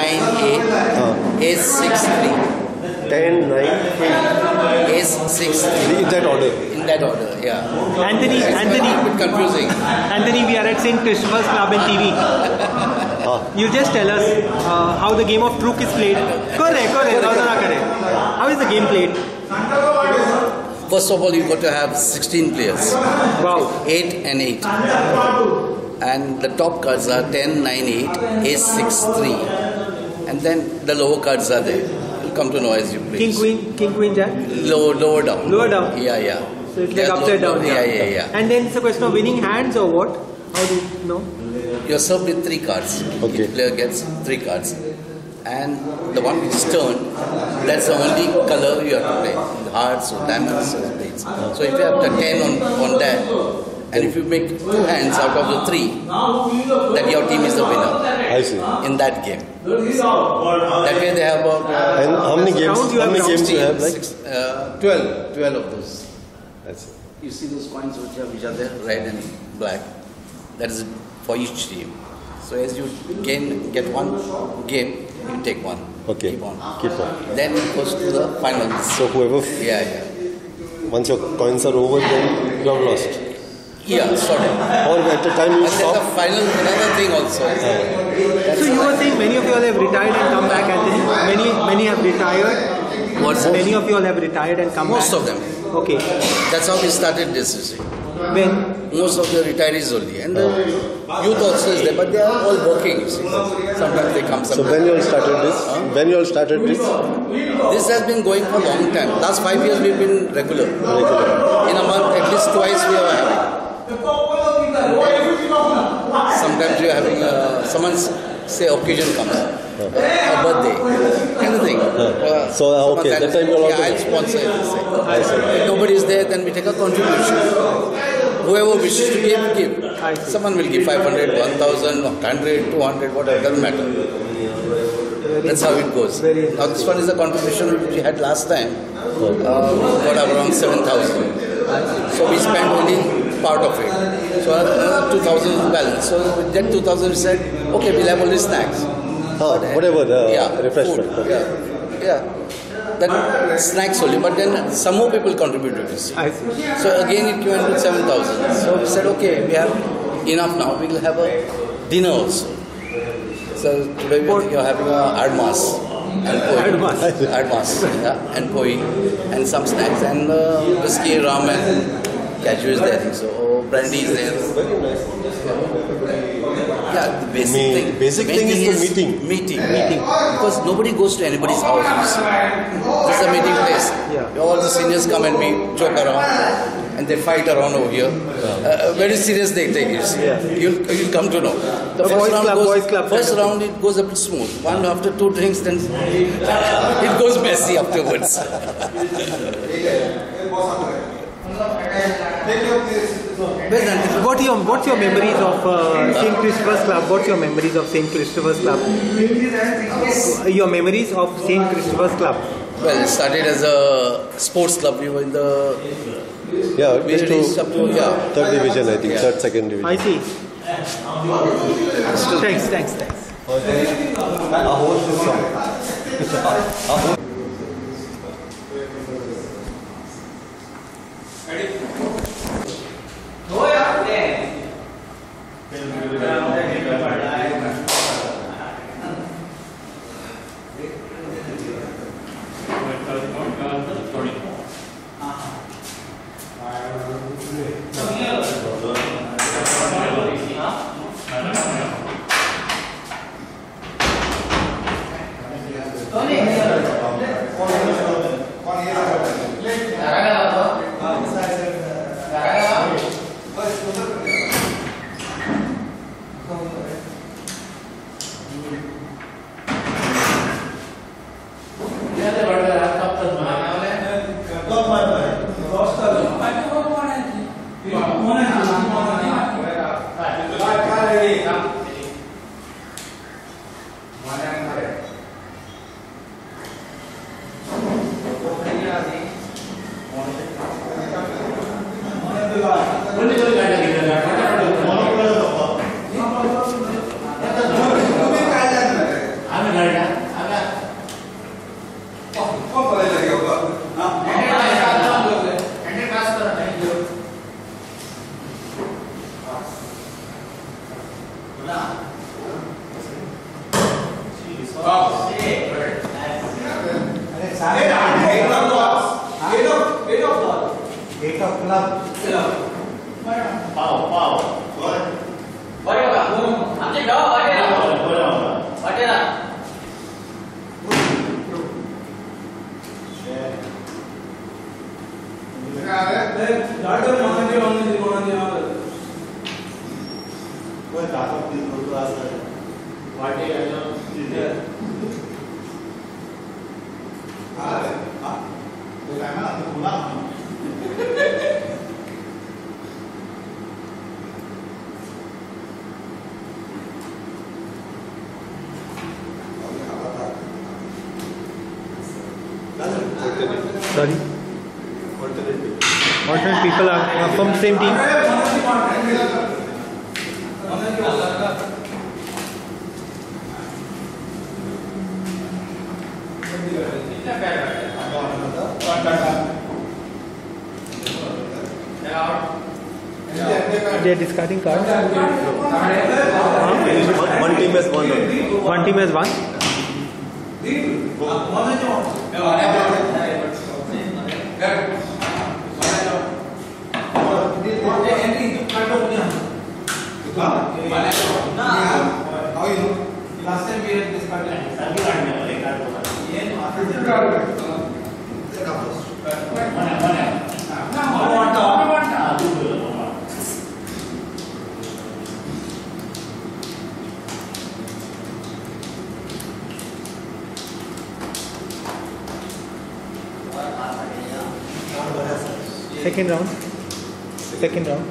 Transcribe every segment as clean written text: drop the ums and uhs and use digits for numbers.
8, Ace 6, 3. 10, 9, 8. Ace 6, 3. In that order. In that order, yeah. Anthony, A bit confusing. Anthony, we are at St. Christopher's Club in TV. You just tell us how the game of Truk is played. Correct. How is the game played? First of all, you got to have 16 players. Wow. 8 and 8. And the top cards are 10, 9, 8, Ace 6, 3. And then the lower cards are there. You'll come to know as you play. King, Queen, Jack? Lower down. Lower down? Yeah. So it's like upside down? Yeah. And then it's a question of winning hands or what? How do you know? You're served with 3 cards. Okay. Each player gets 3 cards. And the one which is turned, that's the only color you have to play. Hearts or diamonds or spades. So if you have the 10 on that, and if you make 2 hands out of the 3, then your team is the winner. I see. In that game. That way they have about... And how many games? Do you have? Like 12 of those. That's it. You see those coins which are there, red and black. That is for each team. So as you get one game, you take one. Okay. Keep on. Then it goes to the finals. So whoever. Yeah. Once your coins are over, then you have lost. Yeah, sort of. Or at the time you stop. And then the final, another thing also. So you were saying many of you all have retired and come back, Anthony. Many have retired. Many of you all have retired and come Most back. Most of them. Okay. That's how we started this, you see. When? Most of the retirees only. And the youth also is there, but they are all working, you see. Sometimes they come, sometimes. So when you all started this? When you all started this? This has been going for a long time. Last 5 years we've been regular. In a month, at least twice we are having. Sometimes you are having someone's occasion comes. A birthday, anything. So okay, that time you all I'll sponsor it. If nobody is there, then we take a contribution. Whoever wishes to give. Someone will give 500, 1,000, 100, 200, whatever, doesn't matter. That's how it goes. Now this one is a contribution which we had last time. Got around 7,000. So we spent only part of it. So another 2,000 is balance. So with that 2,000 we said, okay, we'll have only snacks. Whatever the refreshment. Yeah. That snacks only, but then some more people contributed this. I see. So again it came to 7,000. So we said, okay, we have enough now. We will have a dinner also. So today we are having a admas and poi. Admas, and poi and some snacks and whiskey, rum and cashew is there. So brandy is there. Yeah, the basic thing is the meeting. Because nobody goes to anybody's house. This is a meeting place. Yeah. All the seniors come and meet, joke around, and they fight around over here. Very serious they take it. Yeah. You'll come to know. The first round it goes a bit smooth. One after 2 drinks, then it goes messy afterwards. What's your memories of St. Christopher's Club? What's your memories of St. Christopher's Club? Your memories of St. Christopher's Club? Well, it started as a sports club. We were in the third division, I think, third, second division. I see. Thanks. Sorry? Alternate people are from the same team? They are discarding cards? One team has one. One team has one? Last time we had discarded. Second round? Second round?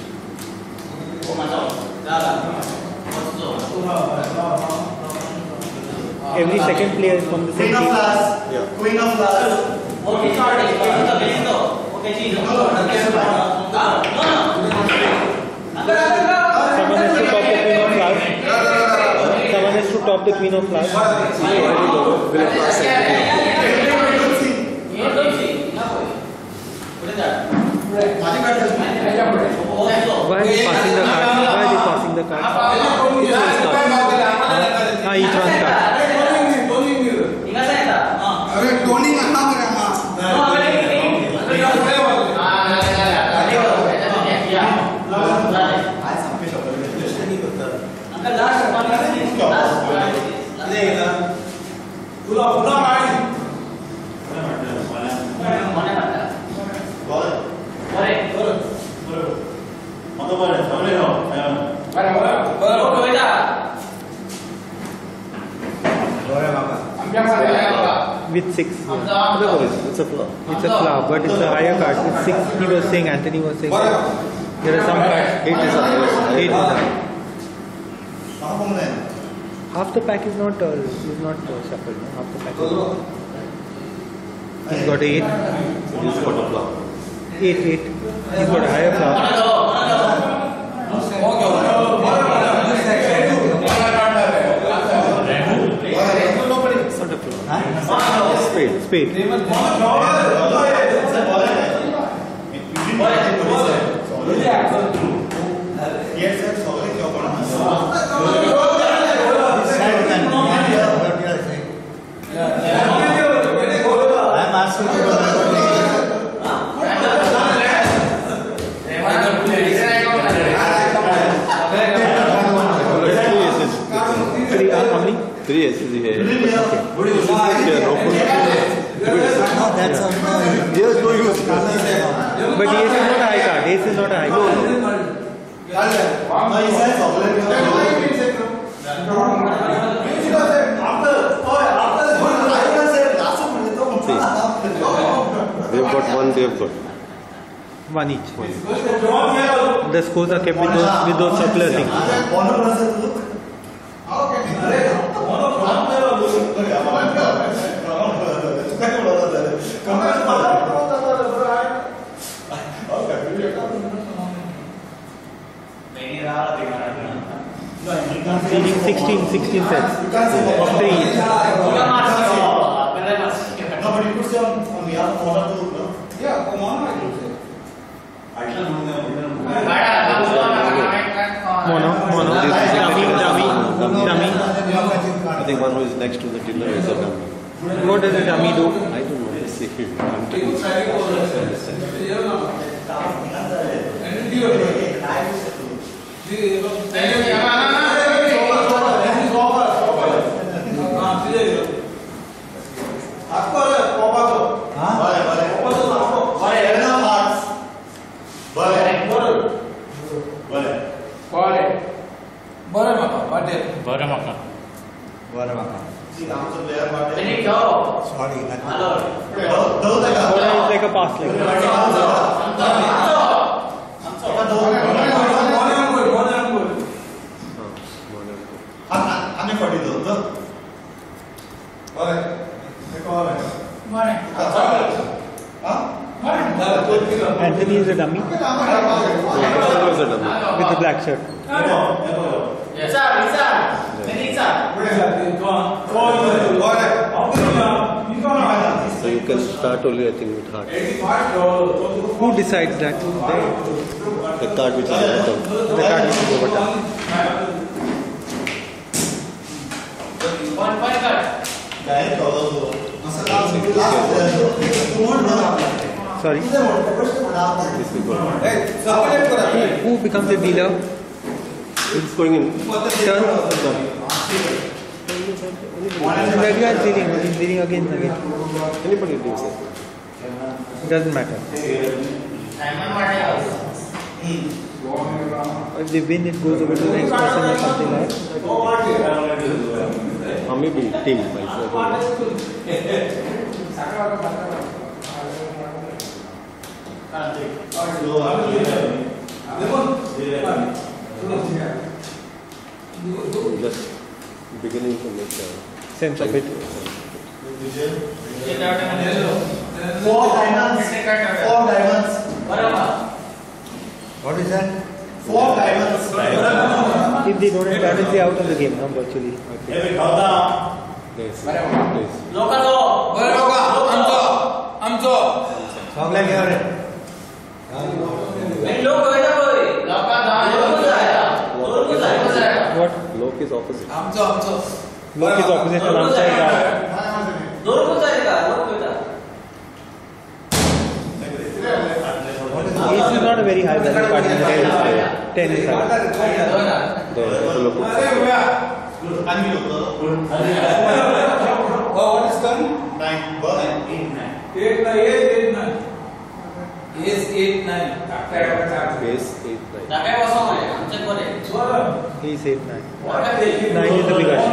Every second player is from the same team. Yeah. Queen of Flowers. Someone has to top the Queen of Flowers. Someone has to top the Queen of Flowers. Why are they passing the card? Why are they passing the card? Each one's card. Each one's card. With 6. It's a flop. It's a flop, but it's a higher card. With 6, he was saying, Anthony was saying. There are some cards. 8 is up. 8 is up. Half the pack is not shuffled. No? Half the pack is not. He's got 8. He's got a flop. 8. He's got a higher flop. Spade. Three aces here. There's no use. But ace is not a high card. Ace is not a high card. They've got one, they've got One each. The scores are kept with those circular things. Meaning 16 sets. 3 each. Mono. Dummy. I think someone who is next to the tiller is a dummy. What does the dummy do? I don't know. See, I'm taking Bora is like a pass leg. Anthony is a dummy with the black shirt. So you can start only, I think, with hearts. Who decides that? The card which is bottom. The card which is over top. Sorry. Who becomes the dealer? It's going in. Turn. That guy is dealing. He's dealing again. Anybody deals it. Doesn't matter. If they win, it goes over to the next person or something like that. Or maybe team. Just beginning to make Sense of it. Four diamonds. What is that? 4 diamonds. If they don't have diamonds, they're out of the game, no, virtually. Chocolate here. What? Lock is opposite. Look is opposite and Amcha is out. Ace is not a very high value card in the 10 is high. What is done? 9. 8, 9. Ace 8, 9. Base 8, 9. Ace 8, 9. 9 is the bigger.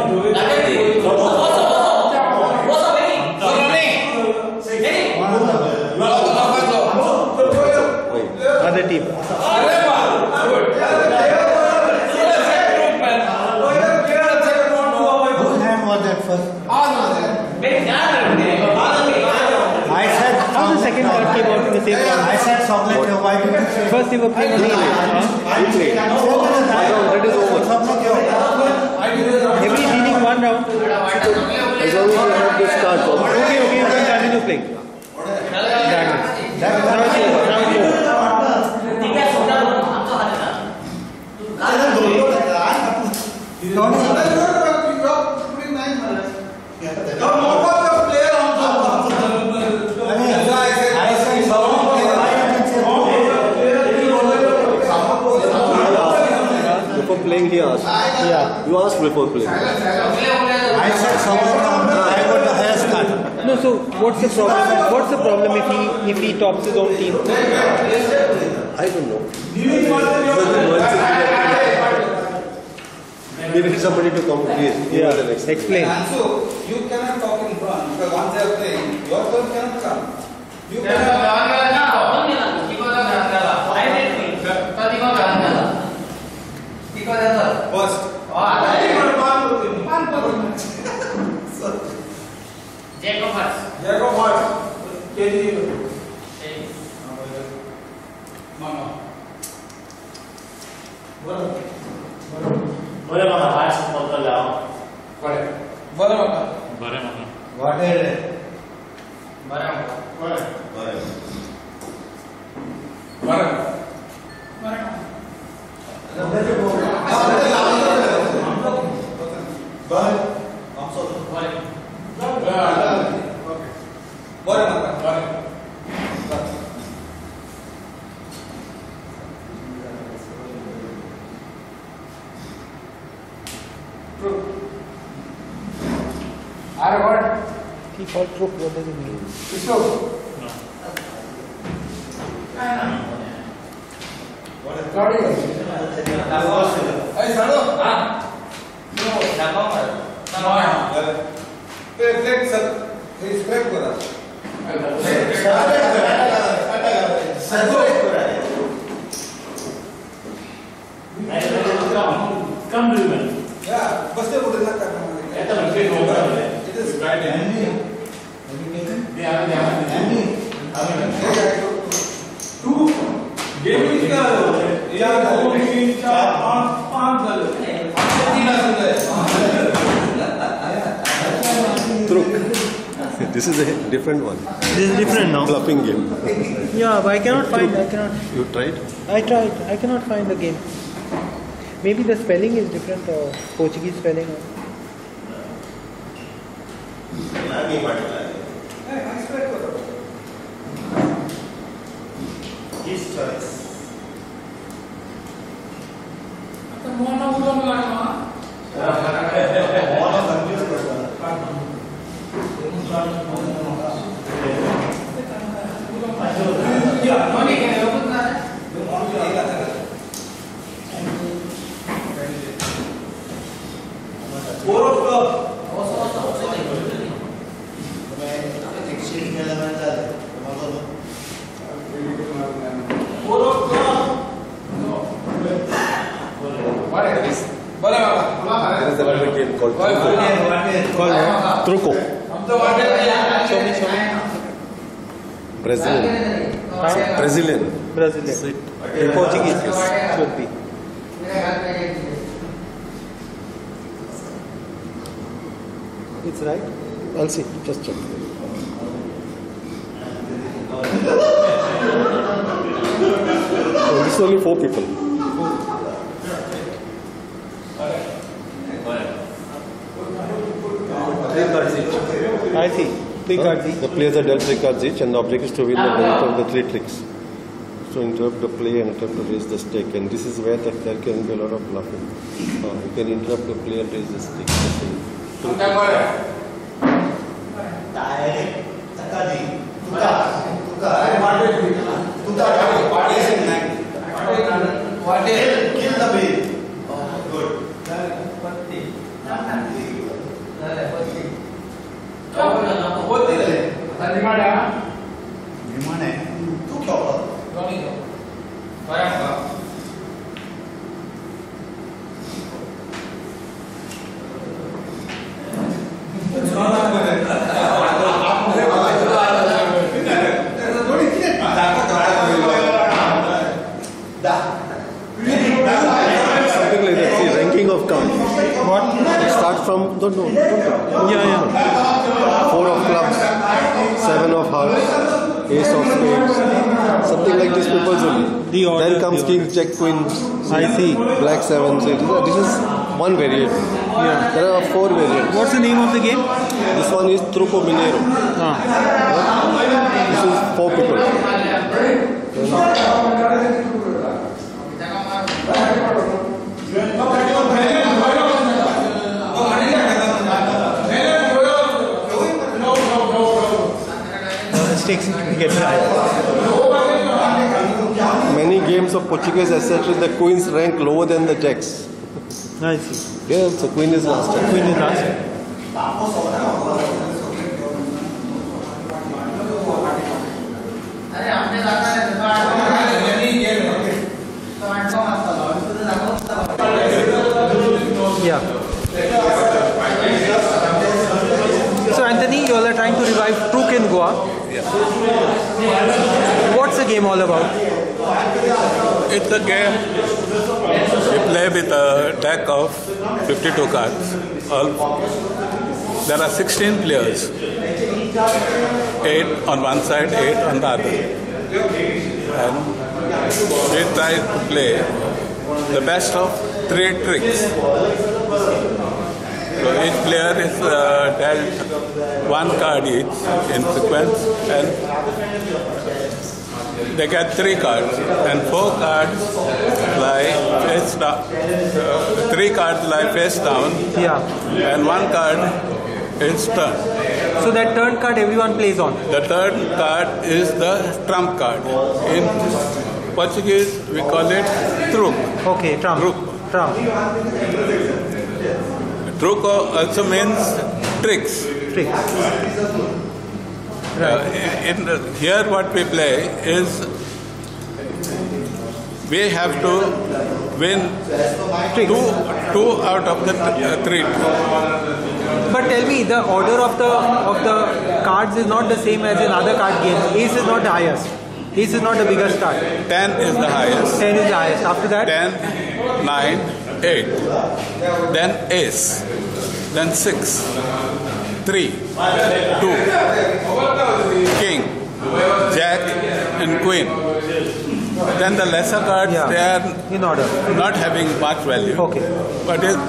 Other team. Whose hand was that first? I said. How the second card came out in the same round? I said chocolate. Why did you say? First they were playing on the That is over. Every dealing one round. As long as you have this card, Okay, you can continue playing. Diamonds. Now it's over. Now it's over. before playing he asked. Yeah. You asked before playing. I said someone I got the highest card. No, so what's the problem? What's the problem if he tops his own team? I don't know. We need somebody to come, please. Yeah, explain. And so you cannot talk in front because once they are playing, your turn cannot come. You cannot. First. Jacob Hart. KG. Mama. बरे मका heart पत्ता लाओ बरे मका What is it? He called crook. What does it mean? Come to me. Yeah, first of all, it is Friday. Two gaming का या दो तीन चार पाँच दल Truk. This is a different one. This is different now. Bluffing game. Yeah, but I cannot find. You tried? I tried. I cannot find the game. Maybe the spelling is different or Portuguese spelling. His choice. There is another game called Truco. Show me. Brazilian. Brazilian. In Portuguese, should be. It's right. I'll see. Just check. This is only 4 people. I see. 3 cards each. The players are dealt 3 cards each, and the object is to win the benefit of the 3 tricks. So interrupt the play and attempt to raise the stake, and this is where there can be a lot of bluffing. You can interrupt the play and raise the stake. Something like that. See, ranking of cards. What? Start from don't. Yeah. 4 of clubs, 7 of hearts, ace of spades, something like this people's only. The order, Then comes the king, jack, queen, I see. black 7. So this is one variant. Yeah. There are 4 variants. What's the name of the game? This one is Truco Mineiro. This is 4 people. Stakes get higher. Many games of Portuguese, etc., the queens rank lower than the jacks. I see. Yeah, so queen is last. Queen is last. Yeah. So Anthony, you all are trying to revive Truk in Goa. Yes. What's the game all about? It's a game we play with a deck of 52 cards. There are 16 players, 8 on one side, 8 on the other. And we try to play the best of 3 tricks. So each player is dealt one card each in sequence, and they get 3 cards, and 4 cards lie face down. 3 cards lie face down, Yeah. and 1 card is turn. So that turn card everyone plays on. The third card is the trump card. In Portuguese, we call it truco. Okay, trump. Trump. Truco also means tricks. Trick. Here what we play is we have to win two out of the 3. But tell me, the order of the cards is not the same as in other card games. Ace is not the highest. Ace is not the biggest card. 10 is the highest. 10 is the highest. After that, 10, 9, 8. Then ace. Then 6, 3, 2, king, jack, and queen. Then the lesser cards, Yeah. they are in order. not having much value. Okay. But it's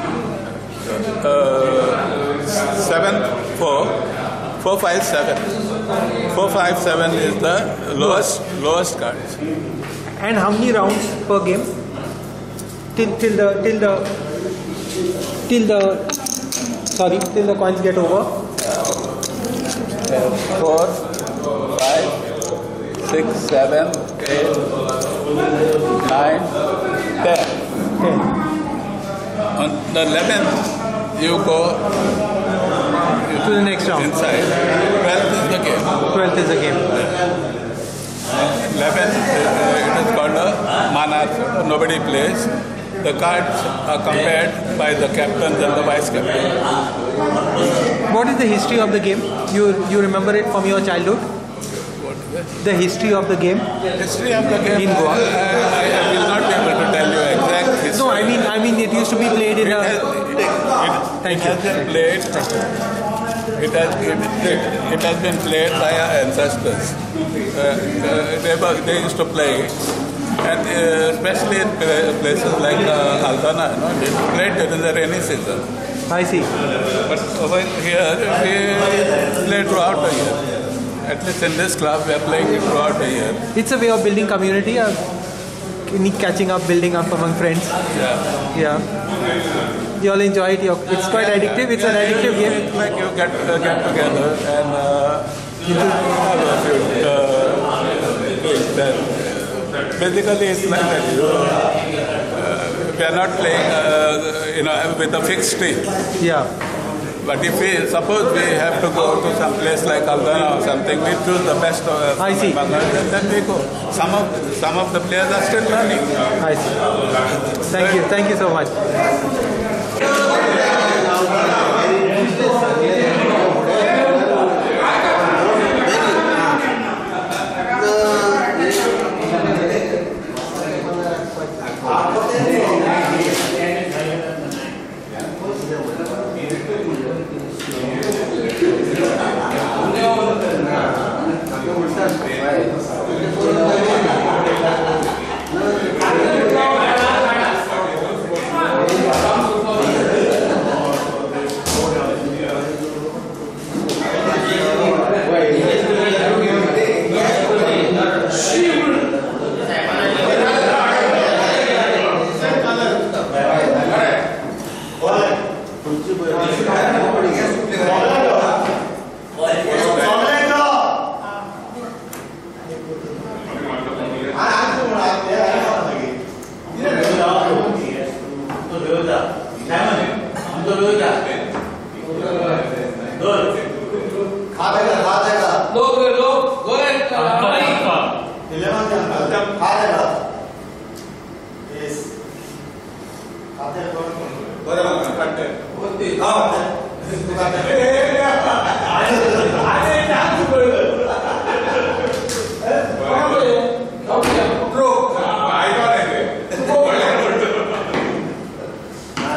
7, 4, 4, 5, 7. 4, 5, 7 is the lowest cards. And how many rounds per game? Till the coins get over. 4, 5, 6, 7, 8, 9, 10. 10. On the 11th, you go To the next round. inside. 12th is the game. 12th is the game. 11th, it is called a monarch. Nobody plays. The cards are compared by the captains and the vice captain. What is the history of the game? You remember it from your childhood? The history of the game? History of the game, In Goa. I will not be able to tell you exact history. No, I mean it used to be played in a. It has been played. It has been played by our ancestors. They used to play, and especially in places like Aldana, they played during the rainy season. I see. But over here, we play throughout the year. At least in this club, we are playing it throughout the year. It's a way of building community, catching up, building up among friends. Yeah. You all enjoy it. It's quite addictive. It's an addictive game. It's like you get together and you have a few things that basically it's like that. We are not playing, with a fixed team. Yeah. But if suppose we have to go to some place like Aldana or something, we choose the best of I see. and then we go. Some of the players are still learning. I see. Thank you so much.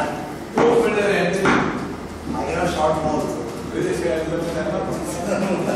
I cannot shout more.